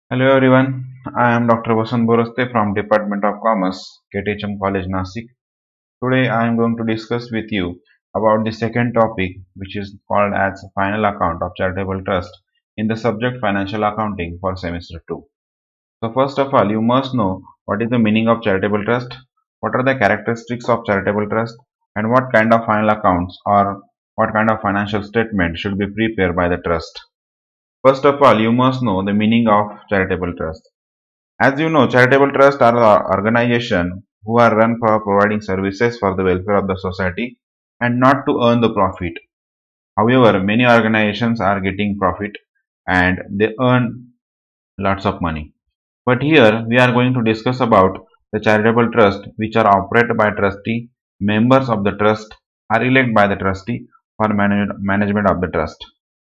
Hello everyone, I am Dr. Vasant Boraste from Department of Commerce, KTHM College Nasik. Today I am going to discuss with you about the second topic, which is called as final account of charitable trust in the subject financial accounting for semester 2. So first of all, you must know what is the meaning of charitable trust, what are the characteristics of charitable trust, and what kind of final accounts or what kind of financial statement should be prepared by the trust. First of all, you must know the meaning of charitable trust. As you know, charitable trusts are organizations who are run for providing services for the welfare of the society and not to earn the profit. However, many organizations are getting profit and they earn lots of money. But here we are going to discuss about the charitable trust which are operated by trustee. Members of the trust are elected by the trustee for management of the trust.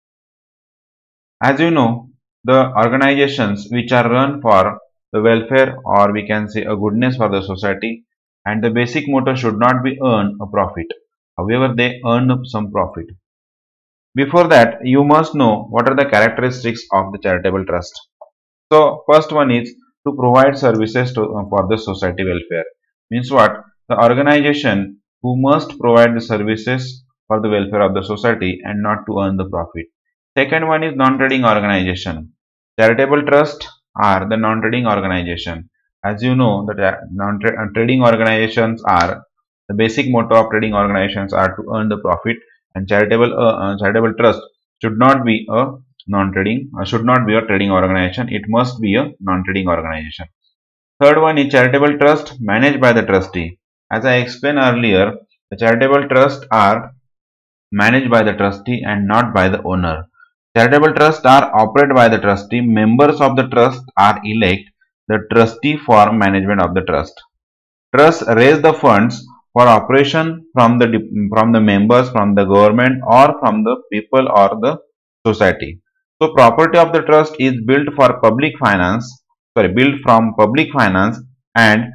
As you know, the organizations which are run for the welfare or we can say a goodness for the society, and the basic motto should not be earn a profit. However, they earn some profit. Before that, you must know what are the characteristics of the charitable trust. So, first one is to provide services for the society welfare. Means what? The organization who must provide the services for the welfare of the society and not to earn the profit. Second one is non-trading organization. Charitable trust are the non-trading organization. As you know, the non-trading organizations are the basic motto of trading organizations are to earn the profit, and charitable trust should not be a non-trading should not be a trading organization. It must be a non-trading organization. Third one is charitable trust managed by the trustee. As I explained earlier, the charitable trusts are managed by the trustee and not by the owner. Charitable trusts are operated by the trustee. Members of the trust are elect the trustee for management of the trust. Trusts raise the funds for operation from the members, from the government, or from the people or the society. So, property of the trust is built for public finance. Built from public finance, and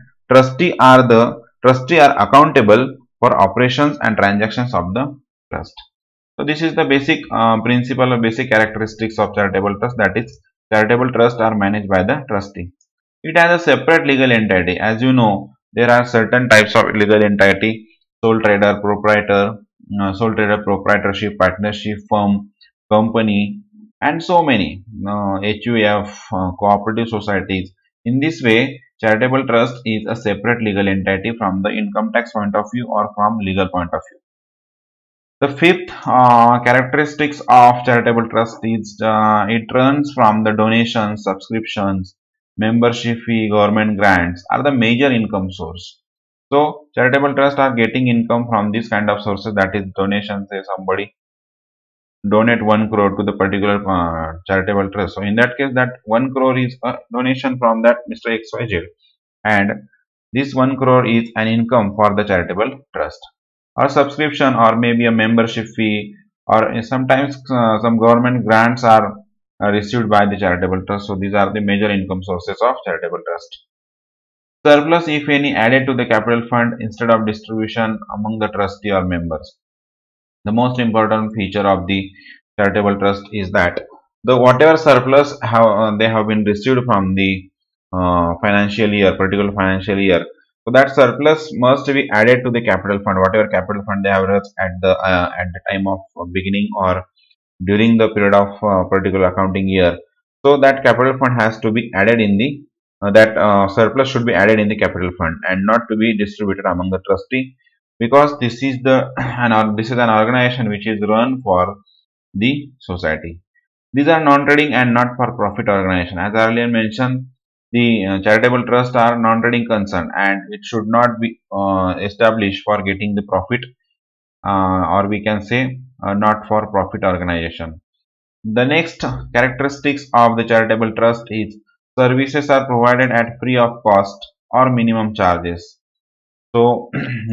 trustee are accountable for operations and transactions of the trust. So, this is the basic principle or basic characteristics of charitable trust. That is, charitable trusts are managed by the trustee. It has a separate legal entity. As you know, there are certain types of legal entity: sole trader, sole trader, proprietorship, partnership, firm, company, and so many HUF, cooperative societies. In this way, charitable trust is a separate legal entity from the income tax point of view or from legal point of view. The fifth characteristics of charitable trust is it runs from the donations, subscriptions, membership fee, government grants are the major income source. So charitable trusts are getting income from this kind of sources, that is donations. Say somebody donate 1 crore to the particular charitable trust. So in that case, that 1 crore is a donation from that Mr. XYZ, and this 1 crore is an income for the charitable trust. Or subscription, or maybe a membership fee, or sometimes some government grants are received by the charitable trust. So these are the major income sources of charitable trust. Surplus, if any, added to the capital fund instead of distribution among the trustee or members. The most important feature of the charitable trust is that the whatever surplus they have been received from the financial year, particular financial year, so that surplus must be added to the capital fund, whatever capital fund they have raised at the time of beginning or during the period of particular accounting year. So that capital fund has to be added in the that surplus should be added in the capital fund and not to be distributed among the trustee, because this is this is an organization which is run for the society. These are non-trading and not for profit organization. As earlier mentioned, the charitable trusts are non-trading concern and it should not be established for getting the profit, or we can say not for profit organization. The next characteristics of the charitable trust is services are provided at free of cost or minimum charges. So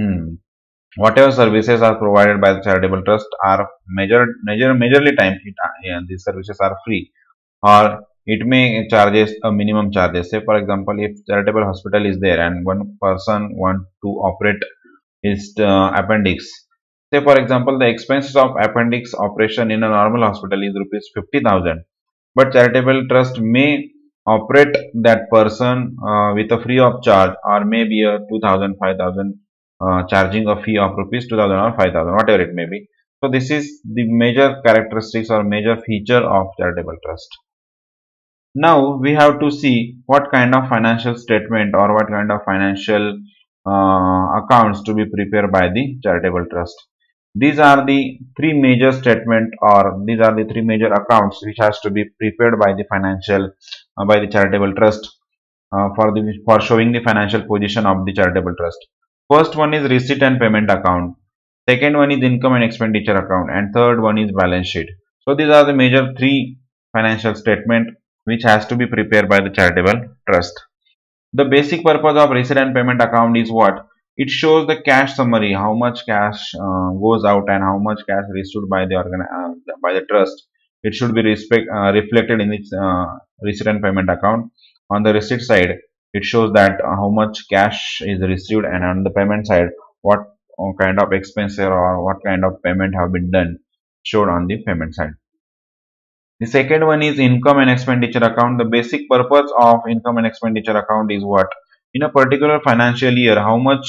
whatever services are provided by the charitable trust are majorly time these services are free, or it may charges a minimum charges. Say for example, if charitable hospital is there and one person want to operate his appendix. Say for example, the expenses of appendix operation in a normal hospital is rupees 50,000, but charitable trust may operate that person with a free of charge, or maybe a 2000, 5000, charging a fee of rupees 2000 or 5000, whatever it may be. So this is the major characteristics or major feature of charitable trust. Now we have to see what kind of financial statement or what kind of financial accounts to be prepared by the charitable trust. These are the three major statement, or these are the three major accounts which has to be prepared by the financial by the charitable trust for showing the financial position of the charitable trust. First one is receipt and payment account. Second one is income and expenditure account, and third one is balance sheet. So these are the major three financial statement which has to be prepared by the charitable trust. The basic purpose of receipt and payment account is what? It shows the cash summary, how much cash goes out and how much cash received by the by the trust. It should be reflected in its receipt and payment account. On the receipt side, it shows that how much cash is received, and on the payment side, what kind of expense or what kind of payment have been done, showed on the payment side. The second one is income and expenditure account. The basic purpose of income and expenditure account is what? In a particular financial year,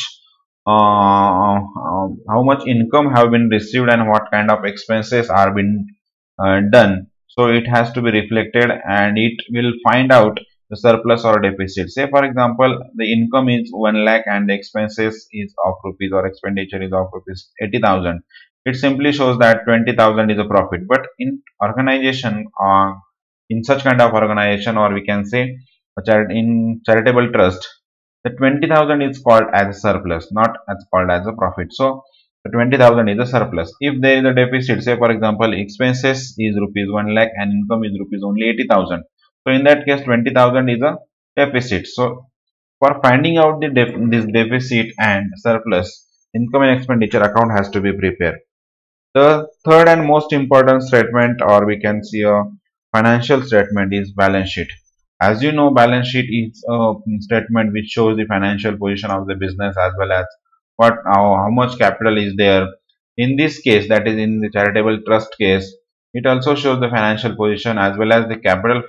how much income have been received and what kind of expenses are been done. So it has to be reflected, and it will find out the surplus or deficit. Say for example, the income is 1 lakh and the expenses is of rupees, or expenditure is of rupees 80,000. It simply shows that 20,000 is a profit. But in organization, in such kind of organization, or we can say in charitable trust, the 20,000 is called as a surplus, not as called as a profit. So the 20,000 is a surplus. If there is a deficit, say for example, expenses is rupees 1 lakh and income is rupees only 80,000. So in that case, 20,000 is a deficit. So for finding out this deficit and surplus, income and expenditure account has to be prepared. The third and most important statement, or we can see a financial statement, is balance sheet. As you know, balance sheet is a statement which shows the financial position of the business, as well as how much capital is there. In this case, that is in the charitable trust case, it also shows the financial position as well as the capital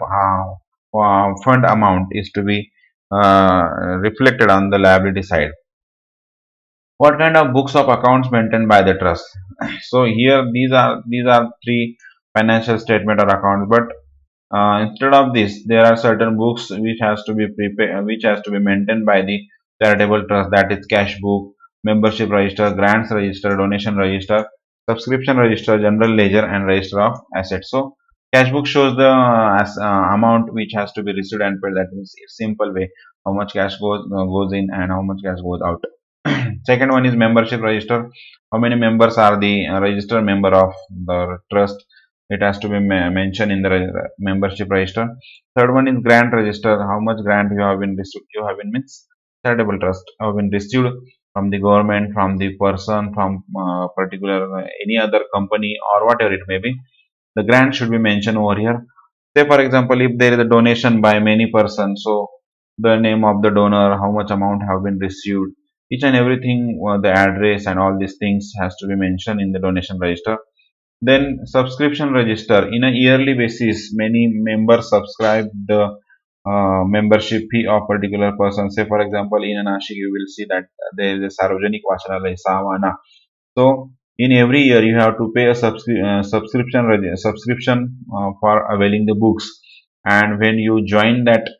fund amount is to be reflected on the liability side. What kind of books of accounts maintained by the trust? So here these are three financial statement or accounts, but instead of this, there are certain books which has to be prepared, which has to be maintained by the charitable trust, that is cash book, membership register, grants register, donation register, subscription register, general ledger, and register of assets. So cash book shows the amount which has to be received and paid. That means a simple way, how much cash goes in and how much cash goes out. Second one is membership register. How many members are the registered member of the trust? It has to be mentioned in the membership register. Third one is grant register. How much grant you have been received? You have been means charitable trust have been received from the government, from the person, from particular any other company, or whatever it may be. The grant should be mentioned over here. Say for example, if there is a donation by many persons, so the name of the donor, how much amount have been received, each and everything, the address and all these things has to be mentioned in the donation register. Then subscription register. In a yearly basis, many members subscribe the membership fee of particular person. Say for example, in Nashik, you will see that there is a Sarvajanik Vachanalaya Savana. So in every year, you have to pay a subscription for availing the books. And when you join that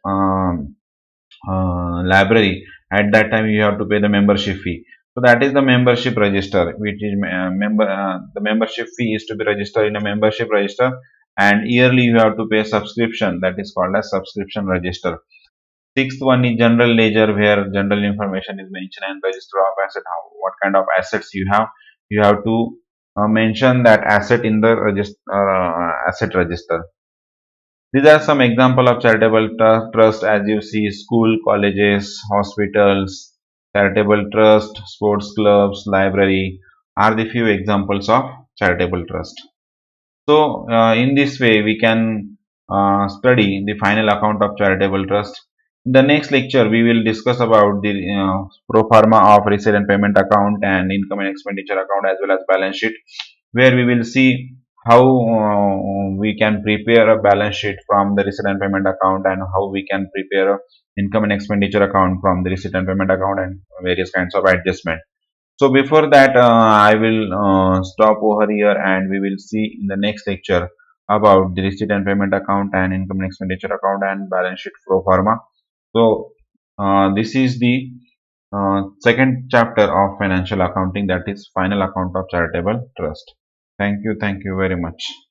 library, at that time you have to pay the membership fee. So that is the membership register, which is the membership fee is to be registered in a membership register, and yearly you have to pay a subscription, that is called as subscription register. Sixth one is general ledger, where general information is mentioned, and register of asset, what kind of assets you have. You have to mention that asset in the asset register. These are some example of charitable trust. As you see, school, colleges, hospitals, charitable trust, sports clubs, library are the few examples of charitable trust. So in this way, we can study the final account of charitable trust. In the next lecture, we will discuss about the pro forma of receipt and payment account and income and expenditure account, as well as balance sheet, where we will see how we can prepare a balance sheet from the receipt and payment account, and how we can prepare a income and expenditure account from the receipt and payment account, and various kinds of adjustment. So before that, I will stop over here, and we will see in the next lecture about the receipt and payment account and income and expenditure account and balance sheet pro forma. So this is the second chapter of financial accounting, that is final account of charitable trust. Thank you very much.